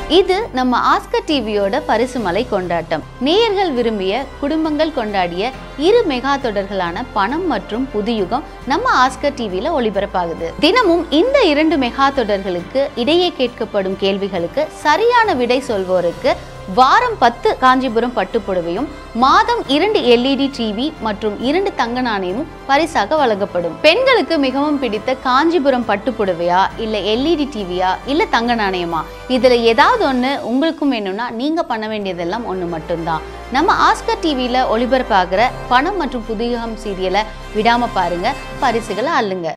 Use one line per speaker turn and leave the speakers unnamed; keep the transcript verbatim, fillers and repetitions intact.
இது நம்ம ஆஸ்கர் டிவியோட பரிசுமலை கொண்டாட்டம். நேயர்கள் விரும்பிய குடும்பங்கள் கொண்டாடிய இரு மெகா தொடர்களான பணம் மற்றும் புதுயுகம் நம்ம ஆஸ்கர் டிவியில ஒளிபரப்பாகுது. தினமும் இந்த இரண்டு மெகா தொடர்களுக்கு இடையே கேட்கப்படும் கேள்விகளுக்கு சரியான விடை சொல்வோருக்கு வாரம் பத்து காஞ்சிபுரம் பட்டுப்புடவையும் மாதம் இரண்டு எல்இடி டிவி மற்றும் இரண்டு தங்க நாணயமும் பரிசாக வழங்கப்படும். பெண்களுக்கு மிகவும் பிடித்த காஞ்சிபுரம் பட்டுப்புடவையா இல்ல எல்இடி டிவியா இல்ல தங்க நாணயமா, இதுல ஏதாவது ஒண்ணு உங்களுக்கும் வேணும்னா நீங்க பண்ண வேண்டியதெல்லாம் ஒண்ணு மட்டும்தான். நம்ம ஆஸ்கர் டிவியில ஒளிபரப்பாகிற பணம் மற்றும் புதுயுகம் சீரியலை விடாம பாருங்க, பரிசுகளை அள்ளுங்க.